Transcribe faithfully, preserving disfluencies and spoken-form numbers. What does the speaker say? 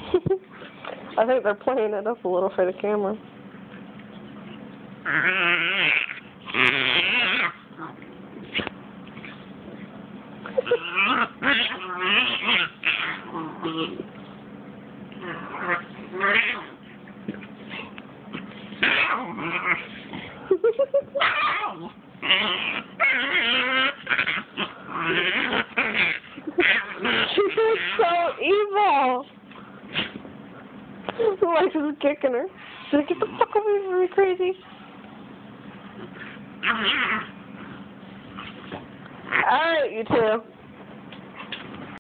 I think they're playing it up a little for the camera. She's so evil. Lexxi is kicking her. She's like, get the fuck away from me, crazy. Alright, you two.